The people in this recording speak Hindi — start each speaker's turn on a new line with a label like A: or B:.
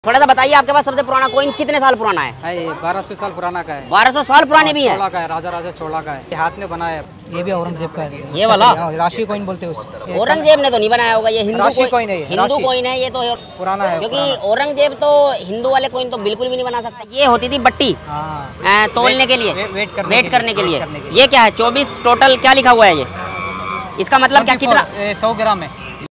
A: थोड़ा सा बताइए, आपके पास सबसे पुराना कॉइन कितने साल पुराना है?
B: 1200 साल पुराना का है।
A: 1200 साल पुराने भी है?
B: चोला का है, राजा चोला का है, हाथ में बनाया है। ये भी औरंगजेब का है।
A: ये वाला
B: राशि कॉइन बोलते हैं उसको।
A: औरंगजेब ने तो नहीं बनाया होगा, ये हिंदू
B: कॉइन है।
A: हिंदू कॉइन है ये तो
B: पुराना है,
A: क्योंकि औरंगजेब तो हिंदू वाले कॉइन तो बिल्कुल भी नहीं बना सकता। ये होती थी बट्टी तोलने के लिए, वेट करने के लिए। ये क्या है? 24 टोटल क्या लिखा हुआ है ये? इसका मतलब क्या? कितना?
B: 100 ग्राम है।